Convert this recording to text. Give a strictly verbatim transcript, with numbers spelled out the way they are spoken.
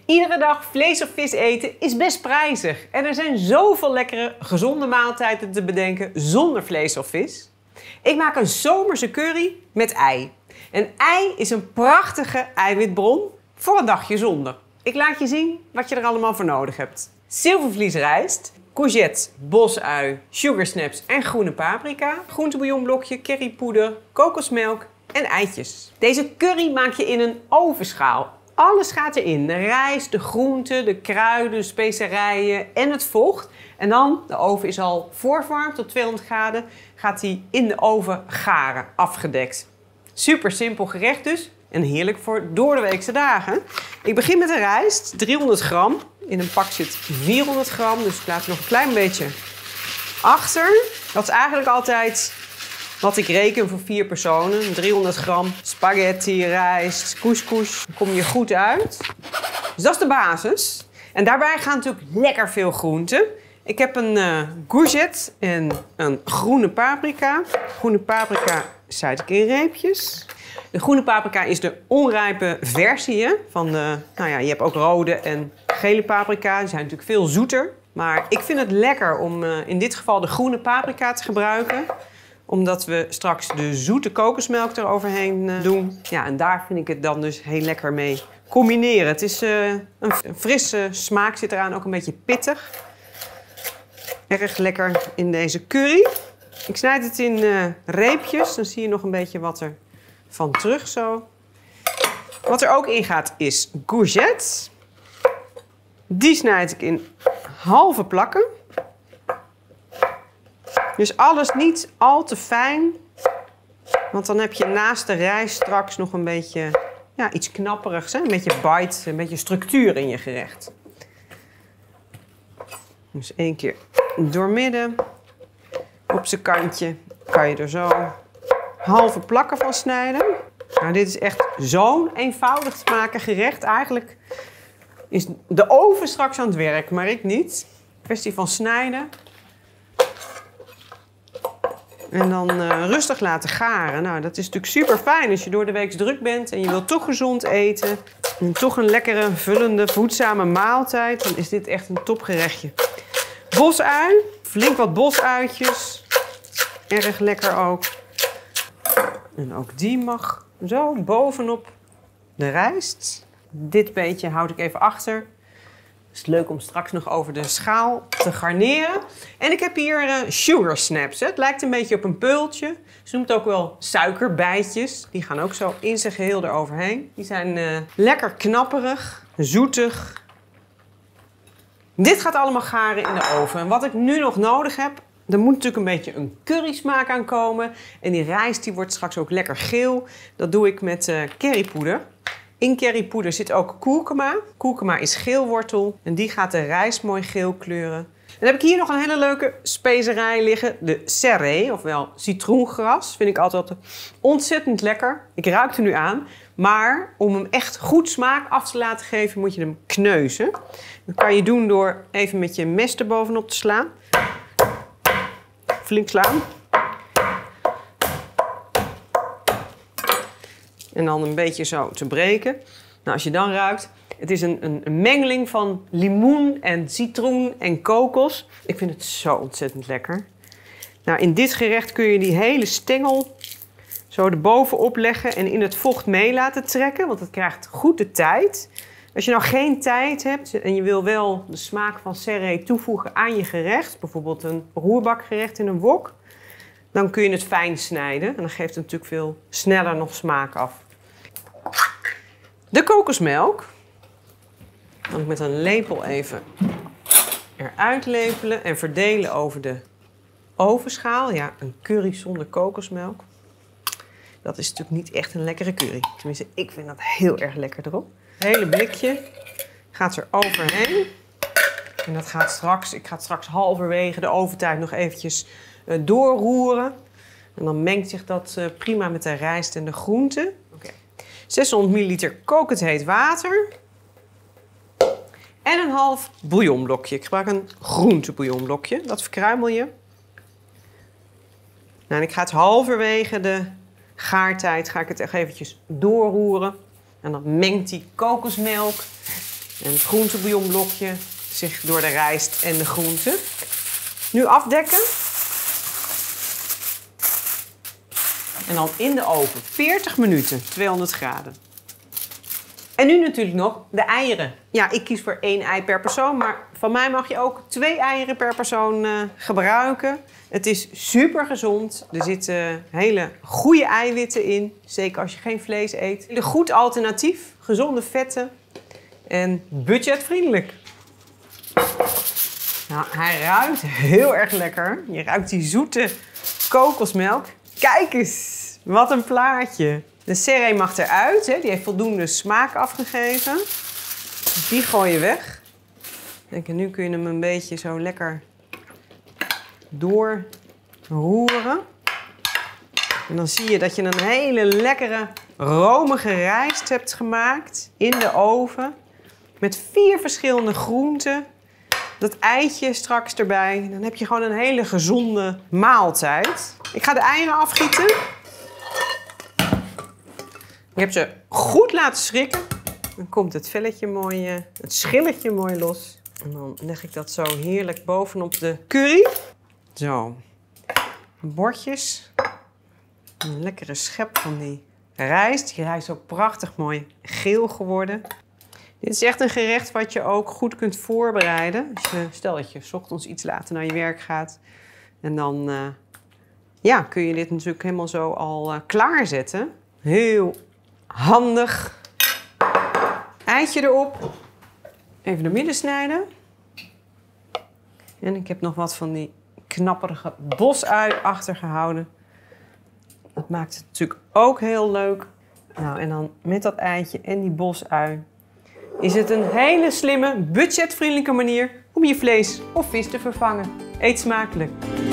Iedere dag vlees of vis eten is best prijzig. En er zijn zoveel lekkere, gezonde maaltijden te bedenken zonder vlees of vis. Ik maak een zomerse curry met ei. En ei is een prachtige eiwitbron voor een dagje zonder. Ik laat je zien wat je er allemaal voor nodig hebt. Zilvervliesrijst, courgette, bosui, sugarsnaps en groene paprika, groentebouillonblokje, currypoeder, kokosmelk en eitjes. Deze curry maak je in een ovenschaal. Alles gaat erin. De rijst, de groenten, de kruiden, de specerijen en het vocht. En dan, de oven is al voorverwarmd tot tweehonderd graden, gaat die in de oven garen, afgedekt. Super simpel gerecht dus en heerlijk voor doordeweekse dagen. Ik begin met de rijst, driehonderd gram. In een pak zit vierhonderd gram, dus ik laat het nog een klein beetje achter. Dat is eigenlijk altijd wat ik reken voor vier personen. driehonderd gram spaghetti, rijst, couscous. Dan kom je goed uit. Dus dat is de basis. En daarbij gaan natuurlijk lekker veel groenten. Ik heb een uh, courgette en een groene paprika. Groene paprika snijd ik in reepjes. De groene paprika is de onrijpe versie hè, van de... Nou ja, je hebt ook rode en gele paprika. Die zijn natuurlijk veel zoeter. Maar ik vind het lekker om uh, in dit geval de groene paprika te gebruiken. Omdat we straks de zoete kokosmelk eroverheen uh, doen. Ja, en daar vind ik het dan dus heel lekker mee combineren. Het is uh, een, een frisse smaak zit eraan, ook een beetje pittig. Erg lekker in deze curry. Ik snijd het in uh, reepjes. Dan zie je nog een beetje wat er van terug zo. Wat er ook in gaat is courgette. Die snijd ik in halve plakken. Dus alles niet al te fijn. Want dan heb je naast de rijst straks nog een beetje ja, iets knapperigs. Hè? Een beetje bite, een beetje structuur in je gerecht. Dus één keer doormidden. Op zijn kantje kan je er zo halve plakken van snijden. Nou, dit is echt zo'n eenvoudig te maken gerecht. Eigenlijk is de oven straks aan het werk, maar ik niet. Kwestie van snijden. En dan uh, rustig laten garen. Nou, dat is natuurlijk super fijn als je door de week druk bent en je wilt toch gezond eten. En toch een lekkere, vullende, voedzame maaltijd. Dan is dit echt een topgerechtje. Bosui. Flink wat bosuitjes. Erg lekker ook. En ook die mag zo bovenop de rijst. Dit beetje houd ik even achter. Het is leuk om straks nog over de schaal te garneren. En ik heb hier uh, sugar snaps. Hè. Het lijkt een beetje op een peultje. Ze noemen het ook wel suikerbijtjes. Die gaan ook zo in zijn geheel eroverheen. Die zijn uh, lekker knapperig, zoetig. Dit gaat allemaal garen in de oven. En wat ik nu nog nodig heb, er moet natuurlijk een beetje een currysmaak aan komen. En die rijst die wordt straks ook lekker geel. Dat doe ik met uh, currypoeder. In currypoeder zit ook kurkuma. Kurkuma is geelwortel en die gaat de rijst mooi geel kleuren. En dan heb ik hier nog een hele leuke specerij liggen. De serré, ofwel citroengras. Vind ik altijd ontzettend lekker. Ik ruik er nu aan. Maar om hem echt goed smaak af te laten geven, moet je hem kneuzen. Dat kan je doen door even met je mes erbovenop te slaan. Flink slaan. En dan een beetje zo te breken. Nou, als je dan ruikt, het is een, een, een mengeling van limoen en citroen en kokos. Ik vind het zo ontzettend lekker. Nou, in dit gerecht kun je die hele stengel zo erbovenop leggen en in het vocht mee laten trekken, want het krijgt goed de tijd. Als je nou geen tijd hebt en je wil wel de smaak van serré toevoegen aan je gerecht, bijvoorbeeld een roerbakgerecht in een wok, dan kun je het fijn snijden en dan geeft het natuurlijk veel sneller nog smaak af. De kokosmelk kan ik met een lepel even eruit lepelen en verdelen over de ovenschaal. Ja, een curry zonder kokosmelk. Dat is natuurlijk niet echt een lekkere curry. Tenminste, ik vind dat heel erg lekker erop. Het hele blikje gaat er overheen. En dat gaat straks, ik ga het straks halverwege de oventijd nog eventjes uh, doorroeren. En dan mengt zich dat uh, prima met de rijst en de groenten. Okay. zeshonderd milliliter kokend heet water. En een half bouillonblokje. Ik gebruik een groentebouillonblokje. Dat verkruimel je. Nou, en ik ga het halverwege de gaartijd ga ik het echt eventjes doorroeren. En dan mengt die kokosmelk En het groentebouillonblokje zich door de rijst en de groenten. Nu afdekken. En dan in de oven. veertig minuten, tweehonderd graden. En nu natuurlijk nog de eieren. Ja, ik kies voor één ei per persoon, maar van mij mag je ook twee eieren per persoon uh, gebruiken. Het is super gezond. Er zitten hele goede eiwitten in, zeker als je geen vlees eet. Een goed alternatief, gezonde vetten en budgetvriendelijk. Nou, hij ruikt heel erg lekker. Je ruikt die zoete kokosmelk. Kijk eens, wat een plaatje. De serré mag eruit, hè? Die heeft voldoende smaak afgegeven. Dus die gooi je weg. En nu kun je hem een beetje zo lekker doorroeren. En dan zie je dat je een hele lekkere romige rijst hebt gemaakt in de oven. Met vier verschillende groenten. Dat eitje straks erbij. Dan heb je gewoon een hele gezonde maaltijd. Ik ga de eieren afgieten. Ik heb ze goed laten schrikken. Dan komt het velletje mooi, het schilletje mooi los. En dan leg ik dat zo heerlijk bovenop de curry. Zo. Bordjes. Een lekkere schep van die rijst. Die rijst is ook prachtig mooi geel geworden. Dit is echt een gerecht wat je ook goed kunt voorbereiden. Als je, stel dat je 's ochtends iets later naar je werk gaat. En dan uh, ja, kun je dit natuurlijk helemaal zo al uh, klaarzetten. Heel handig. Eitje erop. Even door midden snijden. En ik heb nog wat van die knapperige bosui achtergehouden. Dat maakt het natuurlijk ook heel leuk. Nou, en dan met dat eitje en die bosui is het een hele slimme, budgetvriendelijke manier om je vlees of vis te vervangen. Eet smakelijk!